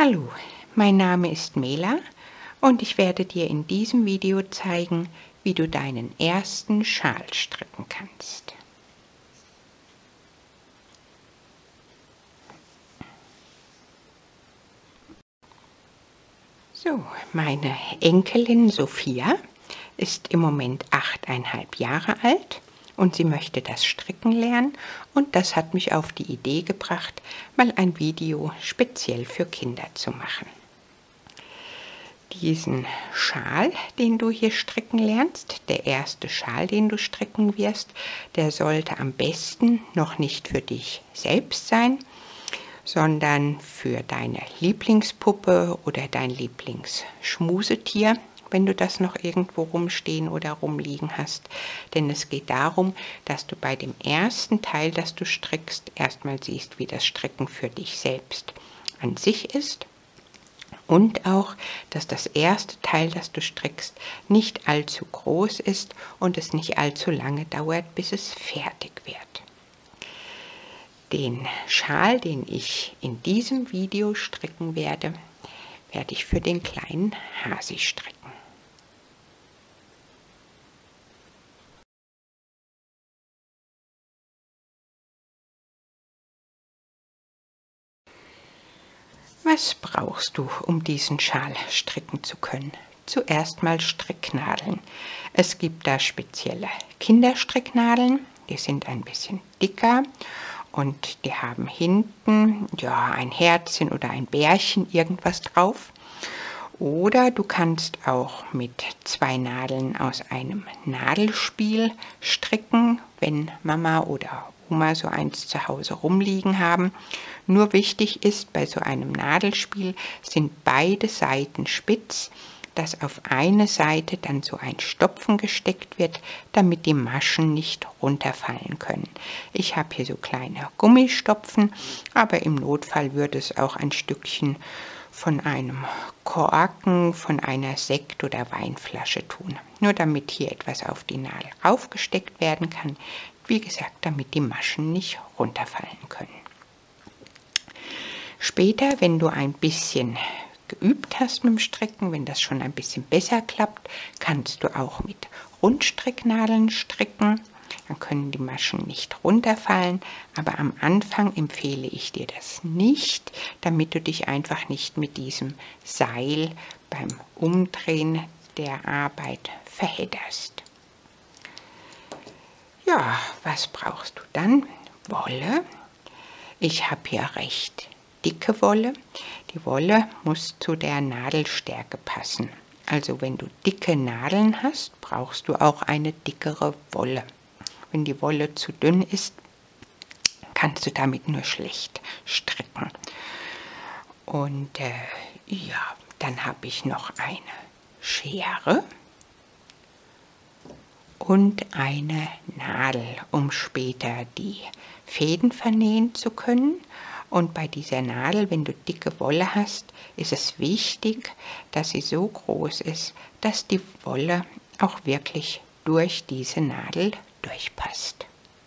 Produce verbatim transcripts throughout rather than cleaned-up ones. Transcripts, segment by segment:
Hallo, mein Name ist Mela und ich werde dir in diesem Video zeigen, wie du deinen ersten Schal stricken kannst. So, meine Enkelin Sophia ist im Moment achteinhalb Jahre alt und sie möchte das Stricken lernen, und das hat mich auf die Idee gebracht, mal ein Video speziell für Kinder zu machen. Diesen Schal, den du hier stricken lernst, der erste Schal, den du stricken wirst, der sollte am besten noch nicht für dich selbst sein, sondern für deine Lieblingspuppe oder dein Lieblingsschmusetier, wenn du das noch irgendwo rumstehen oder rumliegen hast. Denn es geht darum, dass du bei dem ersten Teil, das du strickst, erstmal siehst, wie das Stricken für dich selbst an sich ist. Und auch, dass das erste Teil, das du strickst, nicht allzu groß ist und es nicht allzu lange dauert, bis es fertig wird. Den Schal, den ich in diesem Video stricken werde, werde ich für den kleinen Hasi stricken. Was brauchst du, um diesen Schal stricken zu können? Zuerst mal Stricknadeln. Es gibt da spezielle Kinderstricknadeln, die sind ein bisschen dicker und die haben hinten ja ein Herzchen oder ein Bärchen, irgendwas drauf. Oder du kannst auch mit zwei Nadeln aus einem Nadelspiel stricken, wenn Mama oder Oma so eins zu Hause rumliegen haben. Nur wichtig ist, bei so einem Nadelspiel sind beide Seiten spitz, dass auf eine Seite dann so ein Stopfen gesteckt wird, damit die Maschen nicht runterfallen können. Ich habe hier so kleine Gummistopfen, aber im Notfall würde es auch ein Stückchen von einem Korken, von einer Sekt- oder Weinflasche tun. Nur damit hier etwas auf die Nadel aufgesteckt werden kann. Wie gesagt, damit die Maschen nicht runterfallen können. Später, wenn du ein bisschen geübt hast mit dem Stricken, wenn das schon ein bisschen besser klappt, kannst du auch mit Rundstricknadeln stricken. Dann können die Maschen nicht runterfallen, aber am Anfang empfehle ich dir das nicht, damit du dich einfach nicht mit diesem Seil beim Umdrehen der Arbeit verhedderst. Ja, was brauchst du dann? Wolle. Ich habe hier recht dicke Wolle. Die Wolle muss zu der Nadelstärke passen. Also wenn du dicke Nadeln hast, brauchst du auch eine dickere Wolle. Wenn die Wolle zu dünn ist, kannst du damit nur schlecht stricken. Und äh, ja, dann habe ich noch eine Schere und eine Nadel, um später die Fäden vernähen zu können. Und bei dieser Nadel, wenn du dicke Wolle hast, ist es wichtig, dass sie so groß ist, dass die Wolle auch wirklich durch diese Nadel durchpasst.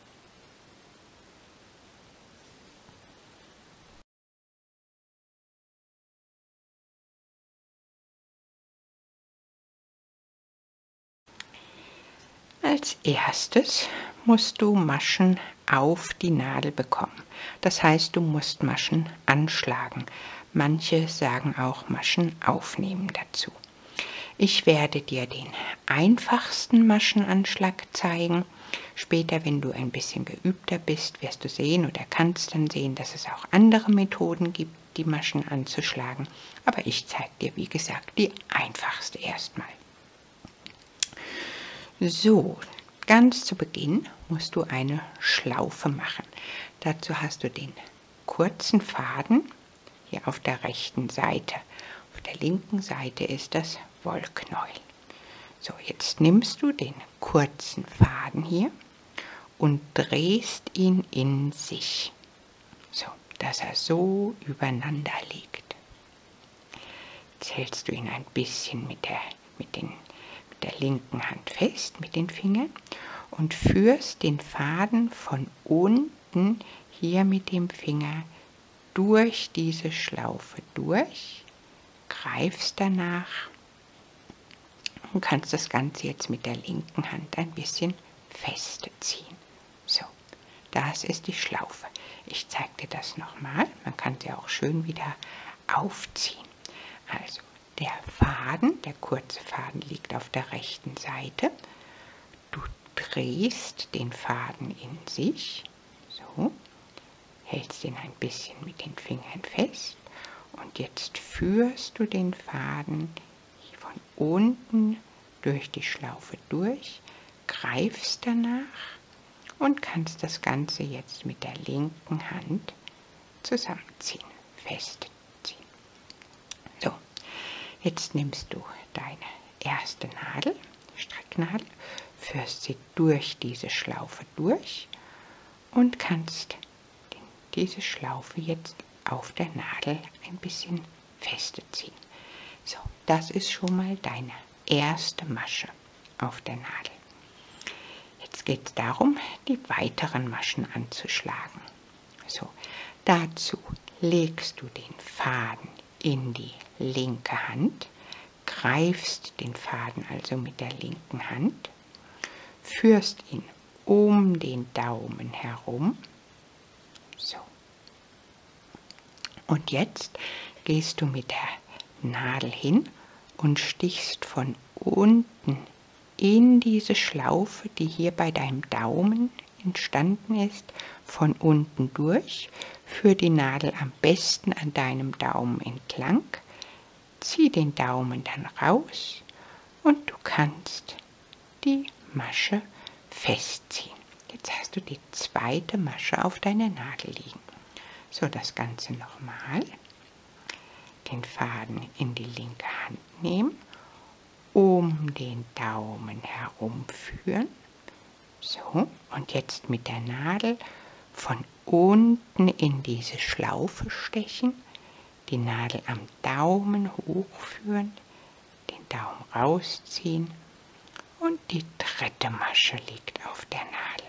Als erstes musst du Maschen auf die Nadel bekommen. Das heißt, du musst Maschen anschlagen. Manche sagen auch Maschen aufnehmen dazu. Ich werde dir den einfachsten Maschenanschlag zeigen. Später, wenn du ein bisschen geübter bist, wirst du sehen oder kannst dann sehen, dass es auch andere Methoden gibt, die Maschen anzuschlagen. Aber ich zeige dir, wie gesagt, die einfachste erstmal. So, ganz zu Beginn musst du eine Schlaufe machen. Dazu hast du den kurzen Faden hier auf der rechten Seite. Auf der linken Seite ist das Wollknäuel. So, jetzt nimmst du den kurzen Faden hier und drehst ihn in sich, so dass er so übereinander liegt. Jetzt hältst du ihn ein bisschen mit der, mit den, mit der linken Hand fest, mit den Fingern, und führst den Faden von unten hier mit dem Finger durch diese Schlaufe durch, greifst danach und kannst das Ganze jetzt mit der linken Hand ein bisschen festziehen. So, das ist die Schlaufe. Ich zeige dir das nochmal. Man kann sie auch schön wieder aufziehen. Also, der Faden, der kurze Faden liegt auf der rechten Seite. Du drehst den Faden in sich, so, hältst ihn ein bisschen mit den Fingern fest und jetzt führst du den Faden von unten durch die Schlaufe durch, greifst danach und kannst das Ganze jetzt mit der linken Hand zusammenziehen, festziehen. So, jetzt nimmst du deine erste Nadel, Stricknadel, führst sie durch diese Schlaufe durch und kannst diese Schlaufe jetzt auf der Nadel ein bisschen feste ziehen. So, das ist schon mal deine erste Masche auf der Nadel. Jetzt geht es darum, die weiteren Maschen anzuschlagen. So, dazu legst du den Faden in die linke Hand, greifst den Faden also mit der linken Hand, führst ihn um den Daumen herum. So. Und jetzt gehst du mit der Nadel hin und stichst von unten in diese Schlaufe, die hier bei deinem Daumen entstanden ist, von unten durch. Führ die Nadel am besten an deinem Daumen entlang. Zieh den Daumen dann raus und du kannst die Masche festziehen. Jetzt hast du die zweite Masche auf deiner Nadel liegen. So, das Ganze nochmal. Den Faden in die linke Hand nehmen, um den Daumen herumführen. So, und jetzt mit der Nadel von unten in diese Schlaufe stechen, die Nadel am Daumen hochführen, den Daumen rausziehen und die dritte Masche liegt auf der Nadel.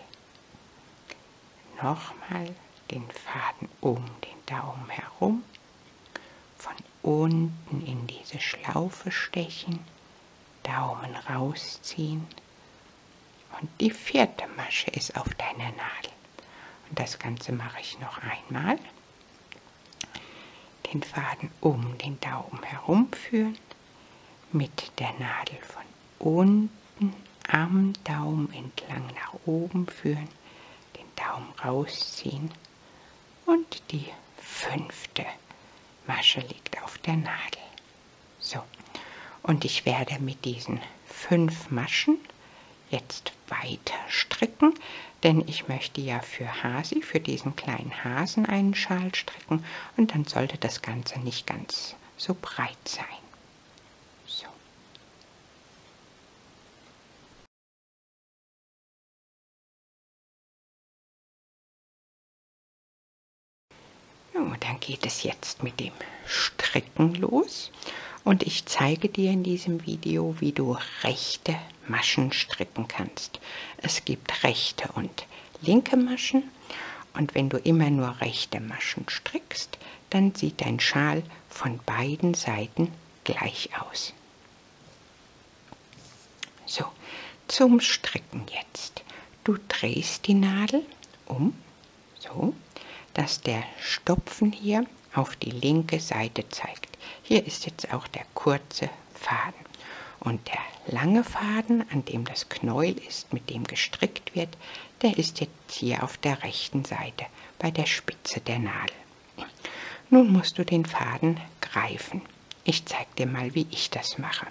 Nochmal den Faden um den Daumen herum, von unten in diese Schlaufe stechen, Daumen rausziehen und die vierte Masche ist auf deiner Nadel. Und das Ganze mache ich noch einmal. Den Faden um den Daumen herumführen, mit der Nadel von unten am Daumen entlang nach oben führen, den Daumen rausziehen und die fünfte Masche liegt auf der Nadel. So, und ich werde mit diesen fünf Maschen jetzt weiter stricken, denn ich möchte ja für Hasi, für diesen kleinen Hasen einen Schal stricken und dann sollte das Ganze nicht ganz so breit sein. So. Und dann geht es jetzt mit dem Stricken los und ich zeige dir in diesem Video, wie du rechte Maschen stricken kannst. Es gibt rechte und linke Maschen und wenn du immer nur rechte Maschen strickst, dann sieht dein Schal von beiden Seiten gleich aus. So, zum Stricken jetzt. Du drehst die Nadel um, so, dass der Stopfen hier auf die linke Seite zeigt. Hier ist jetzt auch der kurze Faden. Und der lange Faden, an dem das Knäuel ist, mit dem gestrickt wird, der ist jetzt hier auf der rechten Seite, bei der Spitze der Nadel. Nun musst du den Faden greifen. Ich zeige dir mal, wie ich das mache.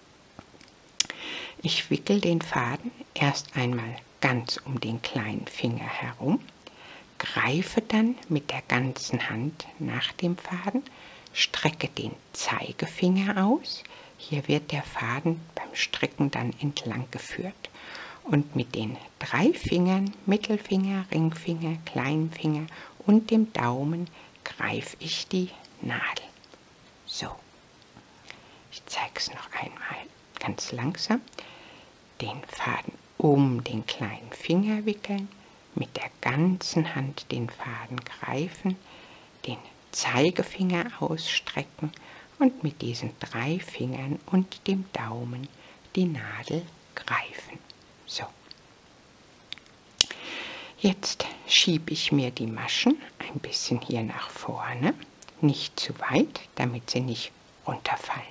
Ich wickel den Faden erst einmal ganz um den kleinen Finger herum, greife dann mit der ganzen Hand nach dem Faden, strecke den Zeigefinger aus. Hier wird der Faden beim Stricken dann entlang geführt. Und mit den drei Fingern, Mittelfinger, Ringfinger, Kleinfinger und dem Daumen greife ich die Nadel. So, ich zeige es noch einmal ganz langsam. Den Faden um den kleinen Finger wickeln, mit der ganzen Hand den Faden greifen, den Zeigefinger ausstrecken und mit diesen drei Fingern und dem Daumen die Nadel greifen. So. Jetzt schiebe ich mir die Maschen ein bisschen hier nach vorne, nicht zu weit, damit sie nicht runterfallen.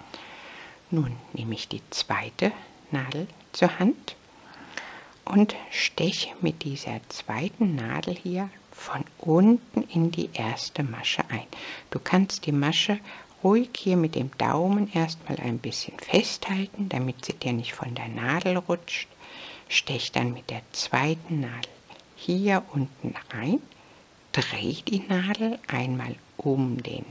Nun nehme ich die zweite Nadel zur Hand und steche mit dieser zweiten Nadel hier von unten in die erste Masche ein. Du kannst die Masche ruhig hier mit dem Daumen erstmal ein bisschen festhalten, damit sie dir nicht von der Nadel rutscht. Stech dann mit der zweiten Nadel hier unten rein, dreh die Nadel einmal um den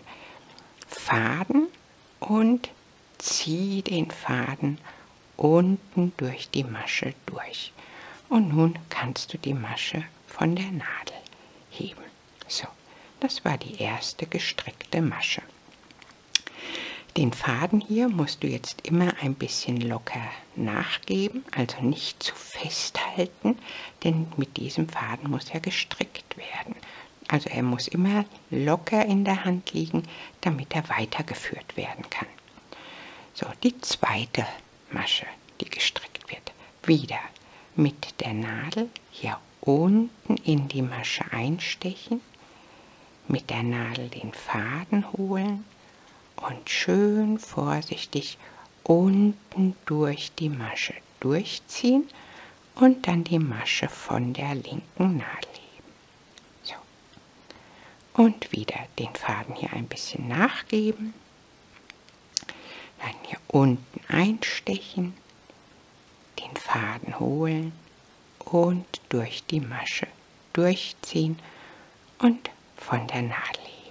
Faden und zieh den Faden unten durch die Masche durch. Und nun kannst du die Masche von der Nadel heben. So, das war die erste gestrickte Masche. Den Faden hier musst du jetzt immer ein bisschen locker nachgeben, also nicht zu festhalten, denn mit diesem Faden muss er gestrickt werden. Also er muss immer locker in der Hand liegen, damit er weitergeführt werden kann. So, die zweite Masche, die gestrickt wird, wieder mit der Nadel hier unten in die Masche einstechen, mit der Nadel den Faden holen und schön vorsichtig unten durch die Masche durchziehen und dann die Masche von der linken Nadel heben. So. Und wieder den Faden hier ein bisschen nachgeben, dann hier unten einstechen, den Faden holen und durch die Masche durchziehen und von der Nadel heben.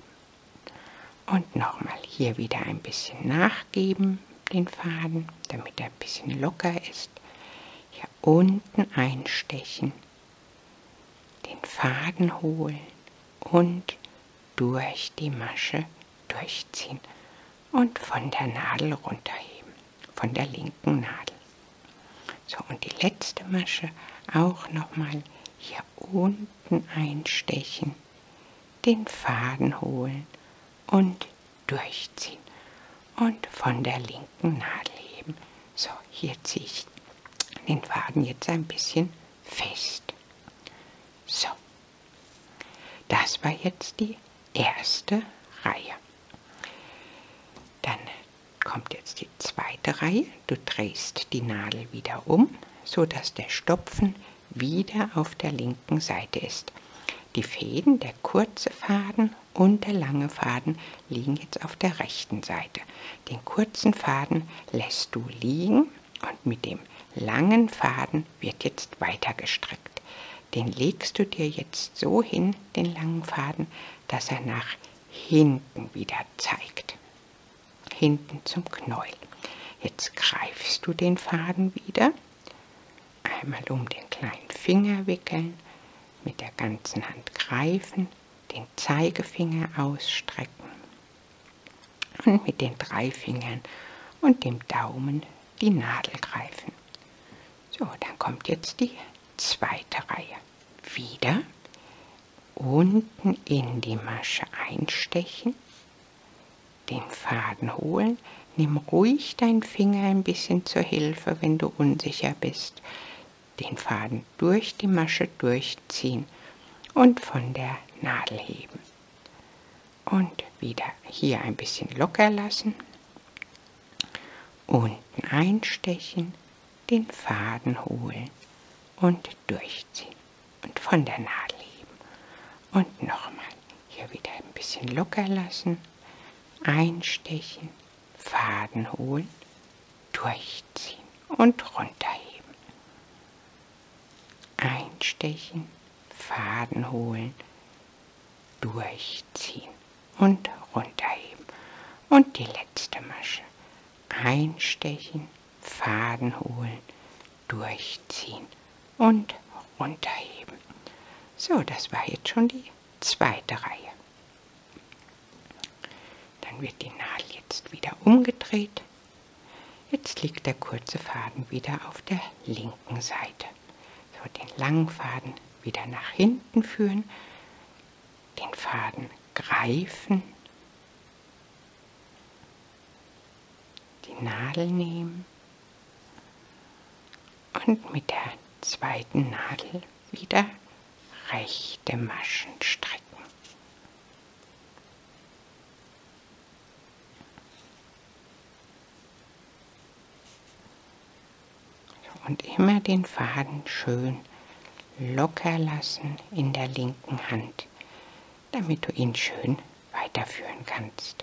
Und nochmal hier wieder ein bisschen nachgeben, den Faden, damit er ein bisschen locker ist. Hier unten einstechen, den Faden holen und durch die Masche durchziehen und von der Nadel runterheben, von der linken Nadel. So, und die letzte Masche auch nochmal hier unten einstechen, den Faden holen und durchziehen und von der linken Nadel heben. So, hier ziehe ich den Faden jetzt ein bisschen fest. So, das war jetzt die erste Reihe. Dann kommt jetzt die zweite Reihe. Du drehst die Nadel wieder um, so dass der Stopfen wieder auf der linken Seite ist. Die Fäden, der kurze Faden und der lange Faden liegen jetzt auf der rechten Seite. Den kurzen Faden lässt du liegen und mit dem langen Faden wird jetzt weiter gestrickt. Den legst du dir jetzt so hin, den langen Faden, dass er nach hinten wieder zeigt. Hinten zum Knäuel. Jetzt greifst du den Faden wieder, einmal um den kleinen Finger wickeln, mit der ganzen Hand greifen, den Zeigefinger ausstrecken und mit den drei Fingern und dem Daumen die Nadel greifen. So, dann kommt jetzt die zweite Reihe. Wieder unten in die Masche einstechen, den Faden holen. Nimm ruhig deinen Finger ein bisschen zur Hilfe, wenn du unsicher bist. Den Faden durch die Masche durchziehen und von der Nadel heben. Und wieder hier ein bisschen locker lassen. Unten einstechen, den Faden holen und durchziehen und von der Nadel heben. Und nochmal hier wieder ein bisschen locker lassen, einstechen, Faden holen, durchziehen und runterheben. Einstechen, Faden holen, durchziehen und runterheben. Und die letzte Masche. Einstechen, Faden holen, durchziehen und runterheben. So, das war jetzt schon die zweite Reihe. Dann wird die Nadel jetzt wieder umgedreht. Jetzt liegt der kurze Faden wieder auf der linken Seite. So, den langen Faden wieder nach hinten führen, den Faden greifen, die Nadel nehmen und mit der zweiten Nadel wieder rechte Maschen stricken. Und immer den Faden schön locker lassen in der linken Hand, damit du ihn schön weiterführen kannst.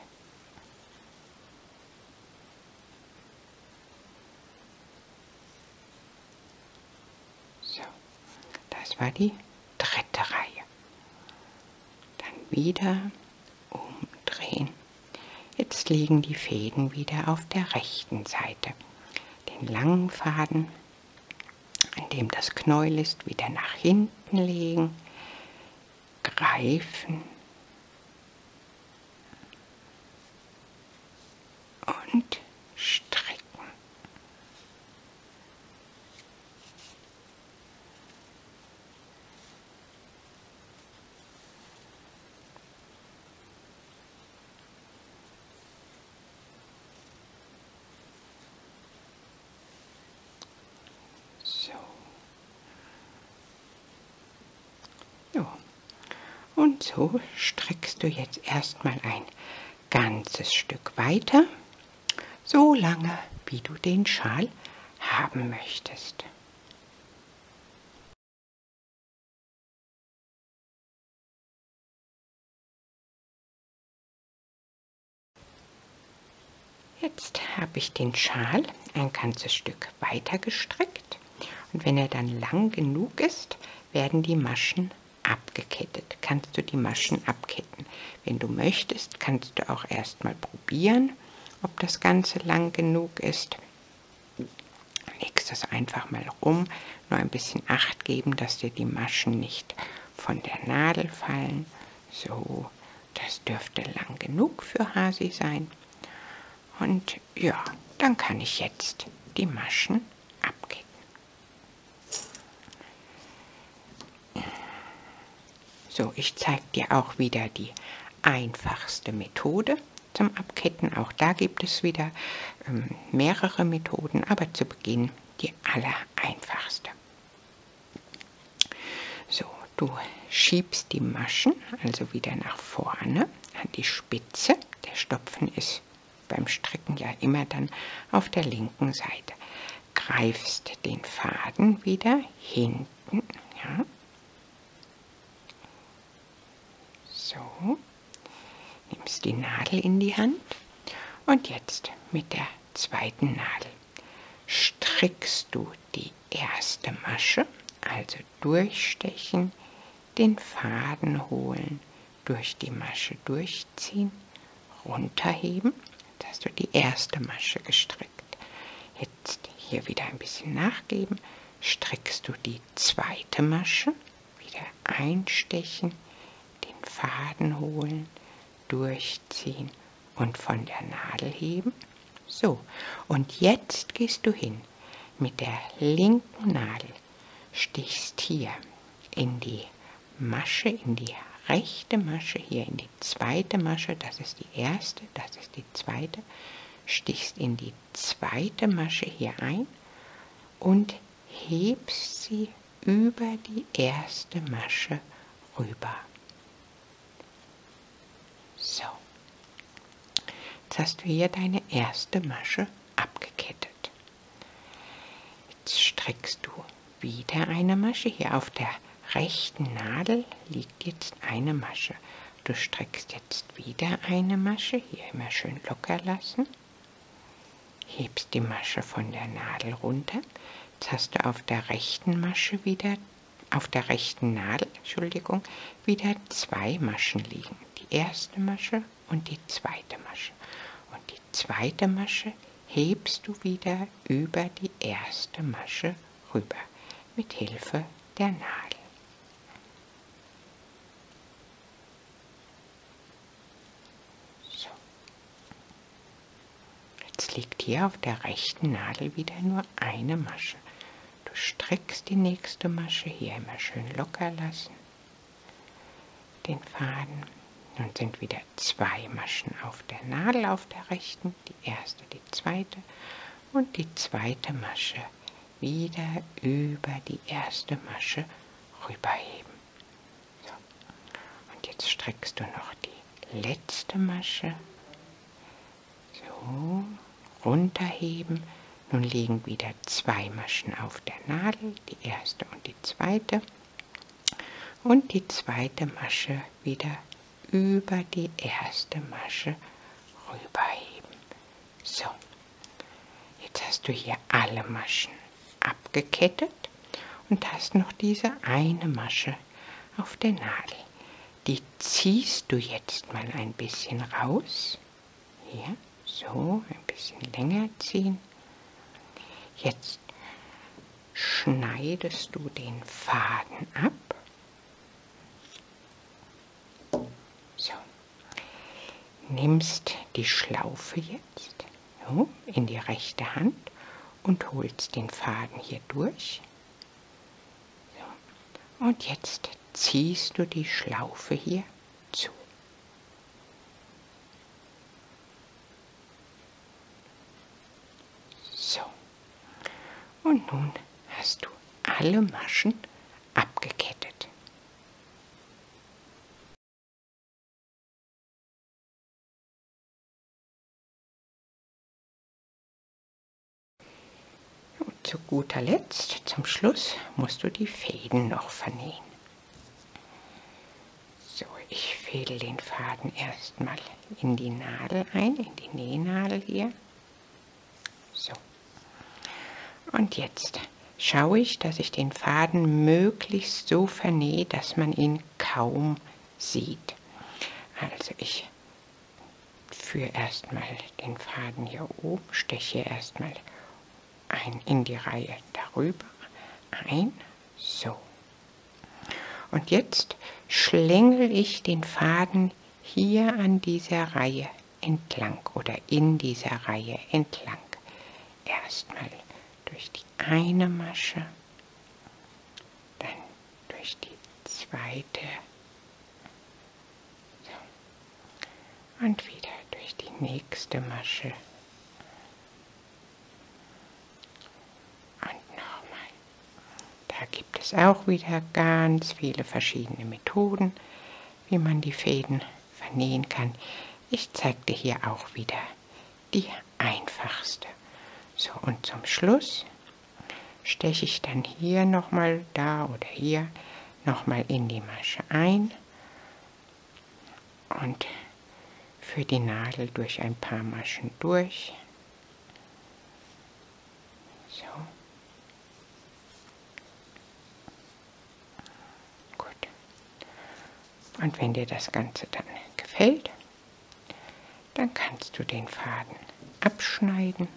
So, das war die dritte Reihe. Dann wieder umdrehen. Jetzt liegen die Fäden wieder auf der rechten Seite. Den langen Faden, an dem das Knäuel ist, wieder nach hinten legen, greifen und stricken. Und so strickst du jetzt erstmal ein ganzes Stück weiter, so lange, wie du den Schal haben möchtest. Jetzt habe ich den Schal ein ganzes Stück weiter gestrickt und wenn er dann lang genug ist, werden die Maschen abgekettet. Kannst du die Maschen abketten. Wenn du möchtest, kannst du auch erstmal probieren, ob das Ganze lang genug ist. Legst das einfach mal rum, nur ein bisschen Acht geben, dass dir die Maschen nicht von der Nadel fallen. So, das dürfte lang genug für Hasi sein. Und ja, dann kann ich jetzt die Maschen abketten. So, ich zeige dir auch wieder die einfachste Methode zum Abketten. Auch da gibt es wieder ähm, mehrere Methoden, aber zu Beginn die allereinfachste. So, du schiebst die Maschen also wieder nach vorne an die Spitze. Der Stopfen ist beim Stricken ja immer dann auf der linken Seite. Greifst den Faden wieder hinten, ja. So, nimmst die Nadel in die Hand und jetzt mit der zweiten Nadel strickst du die erste Masche, also durchstechen, den Faden holen, durch die Masche durchziehen, runterheben, jetzt hast du die erste Masche gestrickt. Jetzt hier wieder ein bisschen nachgeben, strickst du die zweite Masche, wieder einstechen, Faden holen, durchziehen und von der Nadel heben. So, und jetzt gehst du hin mit der linken Nadel, stichst hier in die Masche, in die rechte Masche, hier in die zweite Masche, das ist die erste, das ist die zweite, stichst in die zweite Masche hier ein und hebst sie über die erste Masche rüber. So, jetzt hast du hier deine erste Masche abgekettet. Jetzt strickst du wieder eine Masche. Hier auf der rechten Nadel liegt jetzt eine Masche. Du strickst jetzt wieder eine Masche, hier immer schön locker lassen. Hebst die Masche von der Nadel runter. Jetzt hast du auf der rechten Masche wieder, auf der rechten Nadel, Entschuldigung, wieder zwei Maschen liegen. Die erste Masche und die zweite Masche. Und die zweite Masche hebst du wieder über die erste Masche rüber mit Hilfe der Nadel. So. Jetzt liegt hier auf der rechten Nadel wieder nur eine Masche. Du strickst die nächste Masche, hier immer schön locker lassen, den Faden, Nun sind wieder zwei Maschen auf der Nadel auf der rechten, die erste, die zweite und die zweite Masche wieder über die erste Masche rüberheben. So. Und jetzt streckst du noch die letzte Masche, so, runterheben. Nun liegen wieder zwei Maschen auf der Nadel, die erste und die zweite. Und die zweite Masche wieder über die erste Masche rüberheben. So, jetzt hast du hier alle Maschen abgekettet und hast noch diese eine Masche auf der Nadel. Die ziehst du jetzt mal ein bisschen raus. Hier, so, ein bisschen länger ziehen. Jetzt schneidest du den Faden ab. So, nimmst die Schlaufe jetzt so in die rechte Hand und holst den Faden hier durch. So. Und jetzt ziehst du die Schlaufe hier zu. So. Und nun hast du alle Maschen abgekettet. Und zu guter Letzt, zum Schluss, musst du die Fäden noch vernähen. So, ich fädel den Faden erstmal in die Nadel ein, in die Nähnadel hier. So. Und jetzt schaue ich, dass ich den Faden möglichst so vernähe, dass man ihn kaum sieht. Also ich führe erstmal den Faden hier oben, steche erstmal ein in die Reihe darüber ein, so. Und jetzt schlängel ich den Faden hier an dieser Reihe entlang oder in dieser Reihe entlang. Erstmal durch die eine Masche, dann durch die zweite so. Und wieder durch die nächste Masche und nochmal. Da gibt es auch wieder ganz viele verschiedene Methoden, wie man die Fäden vernähen kann. Ich zeige dir hier auch wieder die einfachste. So, und zum Schluss steche ich dann hier nochmal, da oder hier, nochmal in die Masche ein und führe die Nadel durch ein paar Maschen durch. So. Gut. Und wenn dir das Ganze dann gefällt, dann kannst du den Faden abschneiden.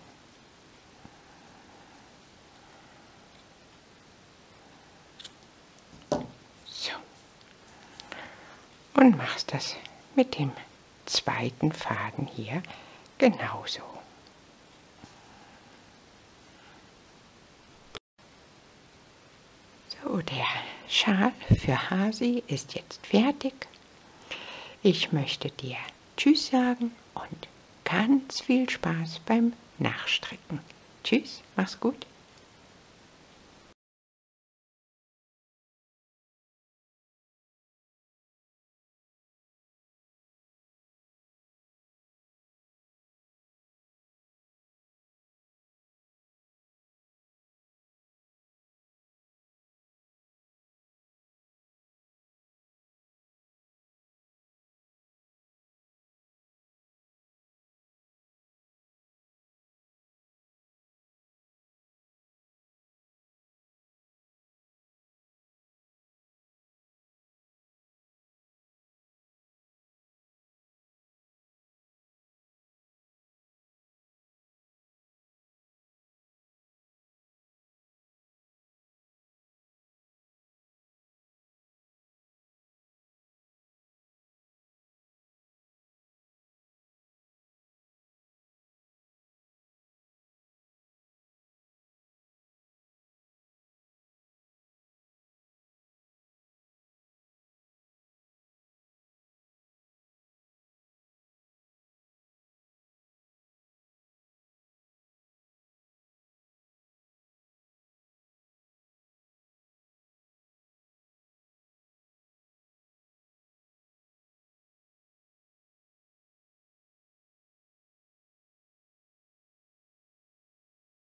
Und machst das mit dem zweiten Faden hier genauso. So, der Schal für Hasi ist jetzt fertig. Ich möchte dir Tschüss sagen und ganz viel Spaß beim Nachstricken. Tschüss, mach's gut.